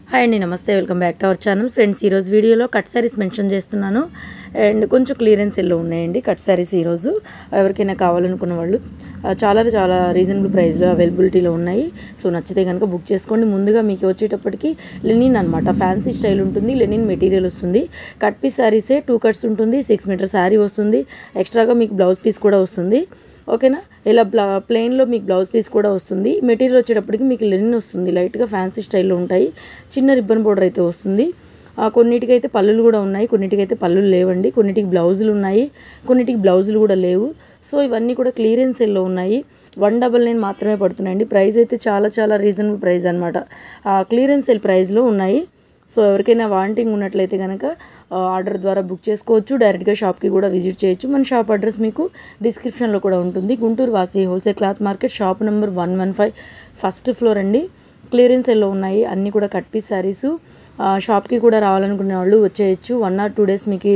Hi అండి, నమస్తే. Welcome back to our channel. Friends, ఈరోజు వీడియోలో కట్ శారీస్ మెన్షన్ చేస్తున్నాను అండ్ కొంచెం క్లియరెన్స్ ఎల్లో ఉన్నాయండి కట్ శారీస్. ఈరోజు ఎవరికైనా కావాలనుకున్న వాళ్ళు చాలా రీజనబుల్ ప్రైస్లో అవైలబిలిటీలో ఉన్నాయి. సో నచ్చితే కనుక బుక్ చేసుకోండి. ముందుగా మీకు వచ్చేటప్పటికి లెనిన్ అనమాట, ఫ్యాన్సీ స్టైల్ ఉంటుంది. లెనిన్ మెటీరియల్ వస్తుంది. కట్ పీస్ శారీసే 2 కట్స్ ఉంటుంది. 6 మీటర్ శారీ వస్తుంది. ఎక్స్ట్రాగా మీకు బ్లౌజ్ పీస్ కూడా వస్తుంది. ఓకేనా, ఇలా ప్లెయిన్లో మీకు బ్లౌజ్ పీస్ కూడా వస్తుంది. మెటీరియల్ వచ్చేటప్పటికి మీకు లెనిన్ వస్తుంది. లైట్గా ఫ్యాన్సీ స్టైల్లో ఉంటాయి. చిన్న రిబ్బన్ బోర్డర్ అయితే వస్తుంది. కొన్నిటికైతే పళ్ళులు కూడా ఉన్నాయి, కొన్నిటికైతే పళ్ళులు లేవండి. కొన్నిటికి బ్లౌజులు ఉన్నాయి, కొన్నిటికి బ్లౌజులు కూడా లేవు. సో ఇవన్నీ కూడా క్లియరెన్స్ ఎల్లో ఉన్నాయి. 199 మాత్రమే పడుతున్నాయండి. ప్రైస్ అయితే చాలా రీజనబుల్ ప్రైస్ అనమాట. క్లియరెన్స్ సెల్ ప్రైస్లో ఉన్నాయి. సో ఎవరికైనా వాంటింగ్ ఉన్నట్లయితే కనుక ఆర్డర్ ద్వారా బుక్ చేసుకోవచ్చు. డైరెక్ట్గా షాప్కి కూడా విజిట్ చేయొచ్చు. మన షాప్ అడ్రస్ మీకు డిస్క్రిప్షన్లో కూడా ఉంటుంది. Guntur Vasavi wholesale cloth market, shop number 115, first floor అండి. క్లియరెన్స్ ఎల్లో ఉన్నాయి. అన్నీ కూడా కట్ పీస్ శారీసు. షాప్కి కూడా రావాలనుకునే వాళ్ళు వచ్చేయచ్చు. 1 or 2 days మీకు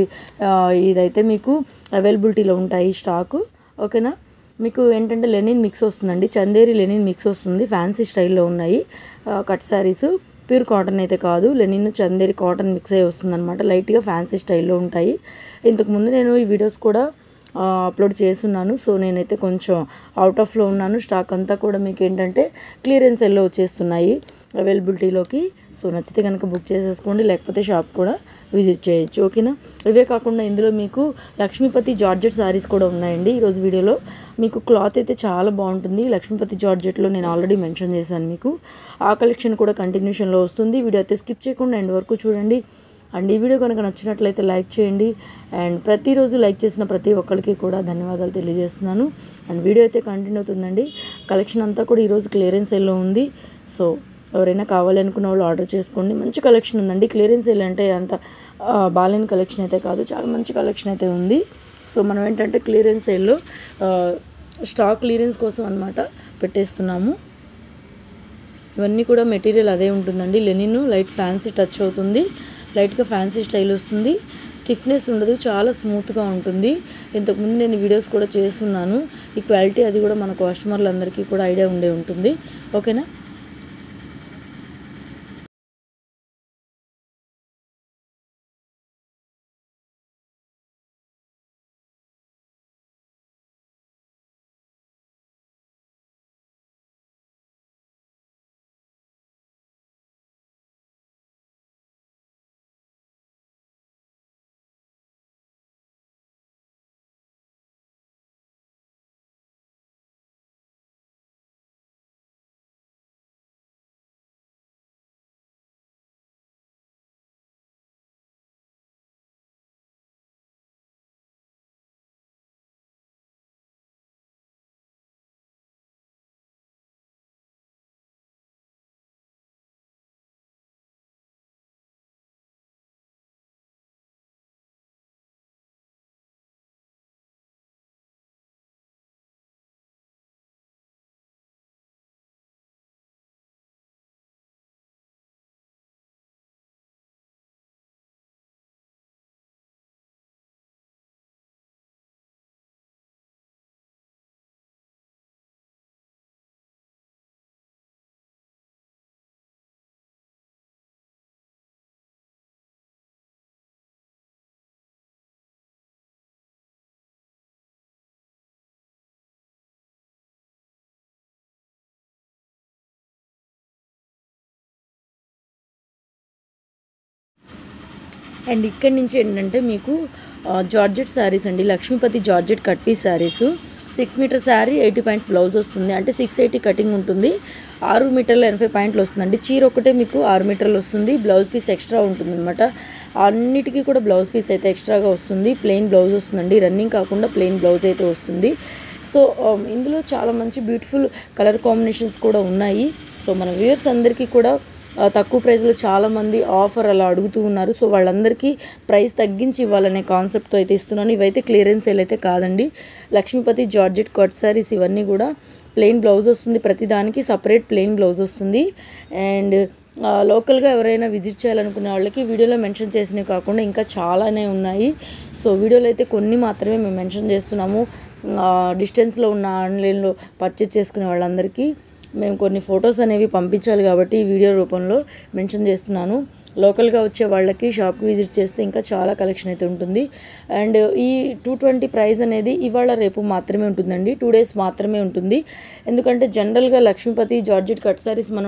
ఇదైతే మీకు అవైలబిలిటీలో ఉంటాయి స్టాకు. ఓకేనా, మీకు ఏంటంటే లెనిన్ మిక్స్ వస్తుందండి. చందేరి లెనిన్ మిక్స్ వస్తుంది. ఫ్యాన్సీ స్టైల్లో ఉన్నాయి కట్ శారీసు. ప్యూర్ కాటన్ అయితే కాదు, లెనిన్ చందేరి కాటన్ మిక్స్ అయ్యి వస్తుందన్నమాట. లైట్గా ఫ్యాన్సీ స్టైల్లో ఉంటాయి. ఇంతకుముందు నేను ఈ వీడియోస్ కూడా అప్లోడ్ చేస్తున్నాను. సో నేనైతే కొంచెం అవుట్ ఆఫ్లో ఉన్నాను. స్టాక్ అంతా కూడా మీకు ఏంటంటే క్లియరెన్స్ ఎల్లో వచ్చేస్తున్నాయి అవైలబిలిటీలోకి. సో నచ్చితే కనుక బుక్ చేసేసుకోండి, లేకపోతే షాప్ కూడా విజిట్ చేయొచ్చు. ఓకేనా, ఇవే కాకుండా ఇందులో మీకు లక్ష్మీపతి జార్జెట్ శారీస్ కూడా ఉన్నాయండి. ఈరోజు వీడియోలో మీకు క్లాత్ అయితే చాలా బాగుంటుంది. లక్ష్మీపతి జార్జెట్లో నేను ఆల్రెడీ మెన్షన్ చేశాను మీకు. ఆ కలెక్షన్ కూడా కంటిన్యూషన్లో వస్తుంది. వీడియో అయితే స్కిప్ చేయకుండా ఎండ్ వరకు చూడండి. అండ్ ఈ వీడియో కనుక నచ్చినట్లయితే లైక్ చేయండి. అండ్ ప్రతిరోజు లైక్ చేసిన ప్రతి ఒక్కరికి కూడా ధన్యవాదాలు తెలియజేస్తున్నాను. అండ్ వీడియో అయితే కంటిన్యూ అవుతుందండి. కలెక్షన్ అంతా కూడా ఈరోజు క్లియరెన్స్ ఎల్లో ఉంది. సో ఎవరైనా కావాలనుకున్న వాళ్ళు ఆర్డర్ చేసుకోండి. మంచి కలెక్షన్ ఉందండి. క్లియరెన్స్ ఎల్ అంటే అంత బాలేని కలెక్షన్ అయితే కాదు, చాలా మంచి కలెక్షన్ అయితే ఉంది. సో మనం ఏంటంటే క్లియరెన్స్ ఎల్లో స్టాక్ క్లియరెన్స్ కోసం అనమాట పెట్టేస్తున్నాము. ఇవన్నీ కూడా మెటీరియల్ అదే ఉంటుందండి. లెనిన్ లైట్ ఫ్యాన్సీ టచ్ అవుతుంది. లైట్గా ఫ్యాన్సీ స్టైల్ వస్తుంది. స్టిఫ్నెస్ ఉండదు, చాలా స్మూత్గా ఉంటుంది. ఇంతకుముందు నేను వీడియోస్ కూడా చేస్తున్నాను. ఈ క్వాలిటీ అది కూడా మన కస్టమర్లందరికీ కూడా ఐడియా ఉండే ఉంటుంది. ఓకేనా, అండ్ ఇక్కడి నుంచి ఏంటంటే మీకు జార్జెట్ శారీస్ అండి. Lakshmipati georgette cut piece saris. 6 metre sari 80 points blouse వస్తుంది. అంటే 680 కటింగ్ ఉంటుంది. 6 మీటర్ల 80 పాయింట్లు వస్తుందండి. చీర ఒకటే మీకు 6 మీటర్లు వస్తుంది. బ్లౌజ్ పీస్ ఎక్స్ట్రా ఉంటుంది అనమాట. అన్నిటికీ కూడా బ్లౌజ్ పీస్ అయితే ఎక్స్ట్రాగా వస్తుంది. ప్లెయిన్ బ్లౌజ్ వస్తుందండి. రన్నింగ్ కాకుండా ప్లెయిన్ బ్లౌజ్ అయితే వస్తుంది. సో ఇందులో చాలా మంచి బ్యూటిఫుల్ కలర్ కాంబినేషన్స్ కూడా ఉన్నాయి. సో మన వ్యూయర్స్ అందరికీ కూడా తక్కువ ప్రైస్లో చాలామంది ఆఫర్ అలా అడుగుతూ ఉన్నారు. సో వాళ్ళందరికీ ప్రైస్ తగ్గించి ఇవ్వాలనే కాన్సెప్ట్తో అయితే ఇస్తున్నాను. ఇవైతే క్లియరెన్స్ సేల్ అయితే కాదండి. లక్ష్మీపతి జార్జెట్ కట్ శారీస్ ఇవన్నీ కూడా ప్లెయిన్ బ్లౌజ్ వస్తుంది. ప్రతి దానికి సపరేట్ ప్లెయిన్ బ్లౌజ్ వస్తుంది. అండ్ లోకల్గా ఎవరైనా విజిట్ చేయాలనుకునే వాళ్ళకి వీడియోలో మెన్షన్ చేసినవి కాకుండా ఇంకా చాలానే ఉన్నాయి. సో వీడియోలో అయితే కొన్ని మాత్రమే మేము మెన్షన్ చేస్తున్నాము. డిస్టెన్స్లో ఉన్న ఆన్లైన్లో పర్చేజ్ చేసుకునే వాళ్ళందరికీ మేము కొన్ని ఫొటోస్ అనేవి పంపించాలి కాబట్టి ఈ వీడియో రూపంలో మెన్షన్ చేస్తున్నాను. లోకల్గా వచ్చే వాళ్ళకి షాప్కి విజిట్ చేస్తే ఇంకా చాలా కలెక్షన్ అయితే ఉంటుంది. అండ్ ఈ 220 ప్రైస్ అనేది ఇవాళ రేపు మాత్రమే ఉంటుందండి, 2 days మాత్రమే ఉంటుంది. ఎందుకంటే జనరల్గా లక్ష్మీపతి జార్జెట్ కట్ సారీస్ మనం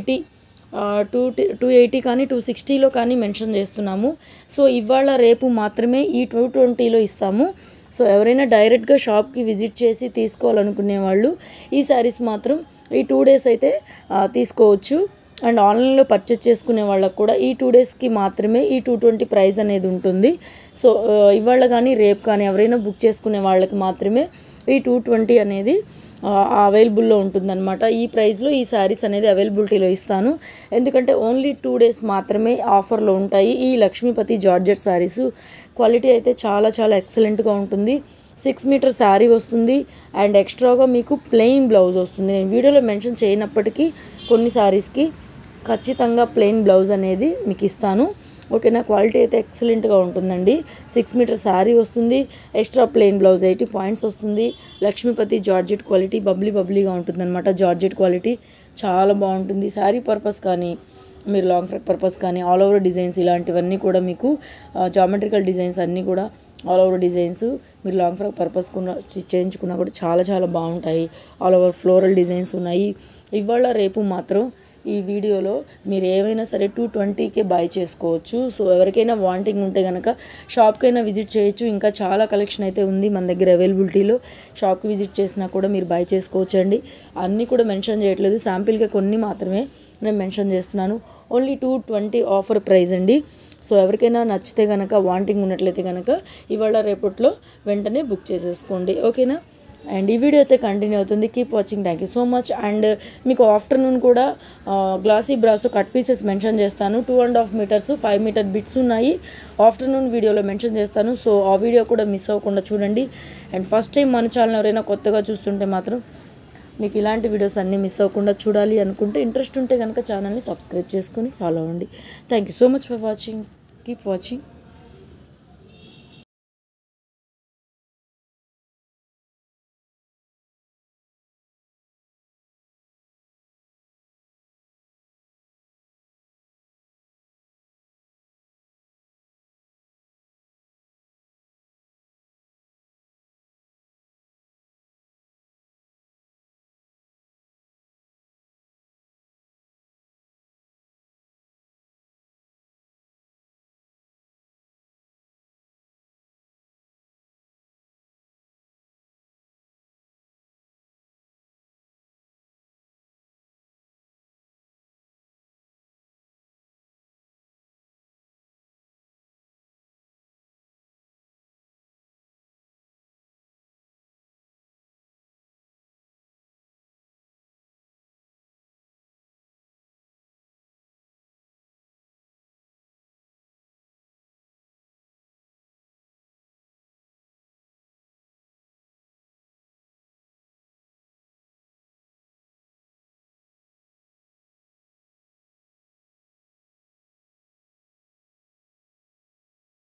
280 కానీ 260లో కానీ మెన్షన్ చేస్తున్నాము. సో ఇవాళ రేపు మాత్రమే ఈ 220లో ఇస్తాము. సో ఎవరైనా డైరెక్ట్గా షాప్కి విజిట్ చేసి తీసుకోవాలనుకునే వాళ్ళు ఈ శారీస్ మాత్రం ఈ 2 days అయితే తీసుకోవచ్చు. అండ్ ఆన్లైన్లో పర్చేస్ చేసుకునే వాళ్ళకు కూడా ఈ 2 daysకి మాత్రమే ఈ 220 ప్రైస్ అనేది ఉంటుంది. సో ఇవాళ కానీ రేపు కానీ ఎవరైనా బుక్ చేసుకునే వాళ్ళకి మాత్రమే ఈ 220 అనేది అవైలబుల్లో ఉంటుందన్నమాట. ఈ ప్రైస్లో ఈ శారీస్ అనేది అవైలబిలిటీలో ఇస్తాను. ఎందుకంటే ఓన్లీ 2 days మాత్రమే ఆఫర్లో ఉంటాయి ఈ లక్ష్మీపతి జార్జెట్ శారీస్. క్వాలిటీ అయితే చాలా చాలా ఎక్సలెంట్గా ఉంటుంది. 6 మీటర్ శారీ వస్తుంది అండ్ ఎక్స్ట్రాగా మీకు ప్లెయిన్ బ్లౌజ్ వస్తుంది. నేను వీడియోలో మెన్షన్ చేయనప్పటికీ కొన్ని శారీస్కి ఖచ్చితంగా ప్లెయిన్ బ్లౌజ్ అనేది మీకు ఇస్తాను. ఓకేనా, క్వాలిటీ అయితే ఎక్సలెంట్గా ఉంటుందండి. 6 మీటర్ శారీ వస్తుంది, ఎక్స్ట్రా ప్లెయిన్ బ్లౌజ్ 80 పాయింట్స్ వస్తుంది. లక్ష్మీపతి జార్జెట్ క్వాలిటీ బబ్లీగా ఉంటుందన్నమాట. జార్జెట్ క్వాలిటీ చాలా బాగుంటుంది. శారీ పర్పస్ కానీ మీరు లాంగ్ ఫ్రాక్ పర్పస్ కానీ ఆల్ ఓవర్ డిజైన్స్ ఇలాంటివన్నీ కూడా మీకు జామెట్రికల్ డిజైన్స్ అన్నీ కూడా ఆల్ ఓవర్ డిజైన్స్ మీరు లాంగ్ ఫ్రాక్ పర్పస్ స్టిచ్ చేయించుకున్నా కూడా చాలా చాలా బాగుంటాయి. ఆల్ ఓవర్ ఫ్లోరల్ డిజైన్స్ ఉన్నాయి. ఇవాళ రేపు మాత్రం ఈ వీడియోలో మీరు ఏవైనా సరే 220కే బై చేసుకోవచ్చు. సో ఎవరికైనా వాంటింగ్ ఉంటే కనుక షాప్కైనా విజిట్ చేయొచ్చు. ఇంకా చాలా కలెక్షన్ అయితే ఉంది మన దగ్గర అవైలబిలిటీలో. షాప్కి విజిట్ చేసినా కూడా మీరు బై చేసుకోవచ్చు అండి. అన్నీ కూడా మెన్షన్ చేయట్లేదు, శాంపిల్గా కొన్ని మాత్రమే నేను మెన్షన్ చేస్తున్నాను. ఓన్లీ 220 ఆఫర్ ప్రైస్ అండి. సో ఎవరికైనా నచ్చితే కనుక వాంటింగ్ ఉన్నట్లయితే కనుక ఇవాళ రేపట్లో వెంటనే బుక్ చేసేసుకోండి. ఓకేనా, అండ్ ఈ వీడియో అయితే కంటిన్యూ అవుతుంది. Keep watching. Thank you so much. And మీకు ఆఫ్టర్నూన్ కూడా glassy brass cut pieces mention చేస్తాను. 2.5 meters 5 meter బిట్స్ ఉన్నాయి. ఆఫ్టర్నూన్ వీడియోలో మెన్షన్ చేస్తాను. సో ఆ వీడియో కూడా మిస్ అవ్వకుండా చూడండి. అండ్ ఫస్ట్ టైం మన ఛానల్ ఎవరైనా కొత్తగా చూస్తుంటే మాత్రం మీకు ఇలాంటి వీడియోస్ అన్నీ మిస్ అవ్వకుండా చూడాలి అనుకుంటే ఇంట్రెస్ట్ ఉంటే కనుక ఛానల్ని సబ్స్క్రైబ్ చేసుకొని ఫాలో అవ్వండి. Thank you so much for watching. Keep watching.